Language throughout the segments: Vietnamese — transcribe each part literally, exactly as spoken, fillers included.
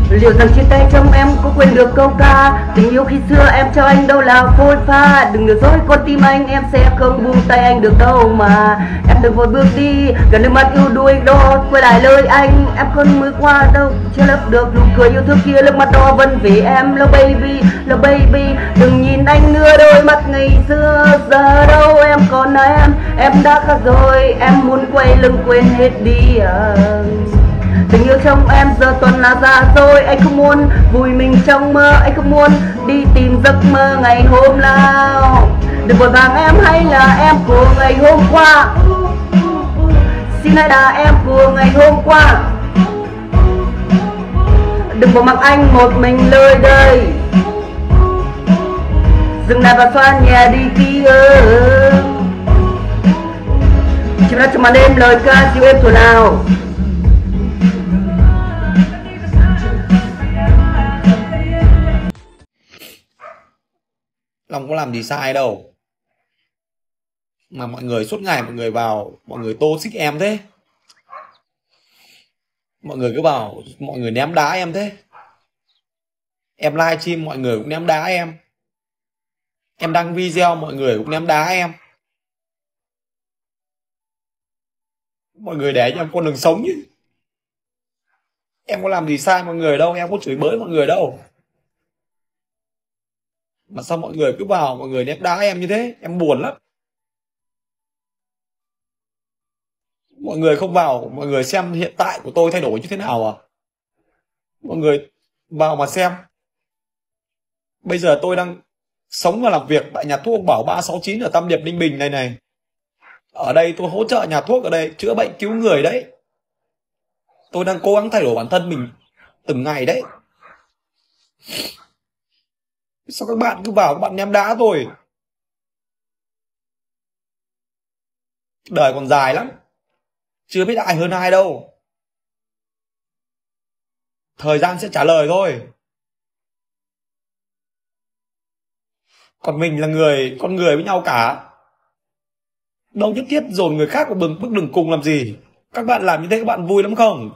Liệu rằng chia tay trong em có quên được câu ca tình yêu khi xưa em cho anh đâu là phôi pha. Đừng lừa dối con tim anh, em sẽ không buông tay anh được đâu mà. Em đừng vội bước đi, gần nước mắt yêu đuôi đó. Quay lại lời anh, em không mới qua đâu. Chưa lấp được nụ cười yêu thương kia, nước mắt đó vẫn vì em. Love baby, love baby, đừng nhìn anh nữa, đôi mắt ngày xưa giờ đâu em còn em. Em đã khác rồi, em muốn quay lưng quên hết đi à. Tình yêu trong em giờ toàn là già rồi. Anh không muốn vùi mình trong mơ, anh không muốn đi tìm giấc mơ ngày hôm nào. Đừng vội vàng em hay là em của ngày hôm qua. Xin hãy là em của ngày hôm qua. Đừng bỏ mặc anh một mình nơi đây. Dừng lại và xoa nhẹ đi ký ức. Chìm ra trong màn đêm lời ca dịu êm thuở nào. Long có làm gì sai đâu mà mọi người suốt ngày mọi người vào mọi người tô xích em thế. Mọi người cứ bảo mọi người ném đá em thế. Em livestream mọi người cũng ném đá em. Em đăng video mọi người cũng ném đá em. Mọi người để cho em con đường sống chứ. Em có làm gì sai mọi người đâu, em có chửi bới mọi người đâu. Mà sao mọi người cứ vào mọi người ném đá em như thế, em buồn lắm. Mọi người không vào mọi người xem hiện tại của tôi thay đổi như thế nào à? Mọi người vào mà xem. Bây giờ tôi đang sống và làm việc tại nhà thuốc ông Bảo ba sáu chín ở Tam Điệp Ninh Bình này này. Ở đây tôi hỗ trợ nhà thuốc ở đây chữa bệnh cứu người đấy. Tôi đang cố gắng thay đổi bản thân mình từng ngày đấy. Sao các bạn cứ vào các bạn ném đá tôi? Đời còn dài lắm. Chưa biết ai hơn ai đâu. Thời gian sẽ trả lời thôi. Còn mình là người, con người với nhau cả. Đâu nhất thiết dồn người khác vào bước bước đường cùng làm gì. Các bạn làm như thế các bạn vui lắm không?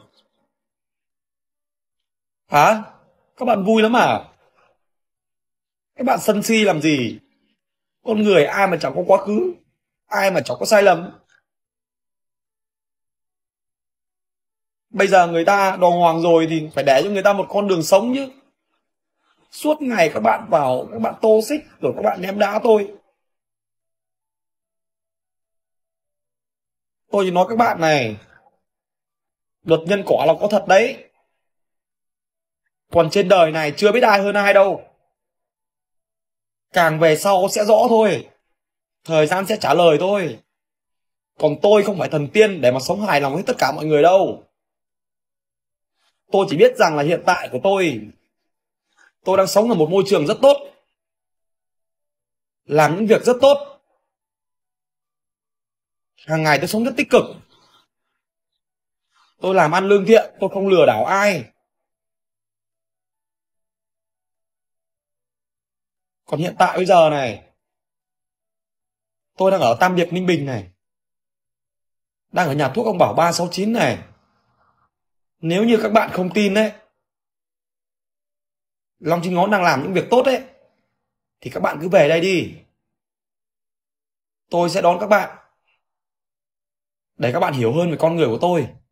Hả? Các bạn vui lắm à? Các bạn sân si làm gì? Con người ai mà chẳng có quá khứ, ai mà chẳng có sai lầm. Bây giờ người ta đàng hoàng rồi thì phải để cho người ta một con đường sống chứ. Suốt ngày các bạn vào, các bạn tô xích rồi các bạn ném đá tôi. Tôi chỉ nói các bạn này, luật nhân quả là có thật đấy. Còn trên đời này chưa biết ai hơn ai đâu. Càng về sau sẽ rõ thôi. Thời gian sẽ trả lời thôi. Còn tôi không phải thần tiên để mà sống hài lòng với tất cả mọi người đâu. Tôi chỉ biết rằng là hiện tại của tôi, tôi đang sống ở một môi trường rất tốt, làm những việc rất tốt. Hàng ngày tôi sống rất tích cực. Tôi làm ăn lương thiện, tôi không lừa đảo ai. Còn hiện tại bây giờ này, tôi đang ở Tam Điệp Ninh Bình này, đang ở nhà thuốc ông Bảo ba sáu chín này. Nếu như các bạn không tin đấy, Long Chín Ngón đang làm những việc tốt đấy, thì các bạn cứ về đây đi. Tôi sẽ đón các bạn để các bạn hiểu hơn về con người của tôi.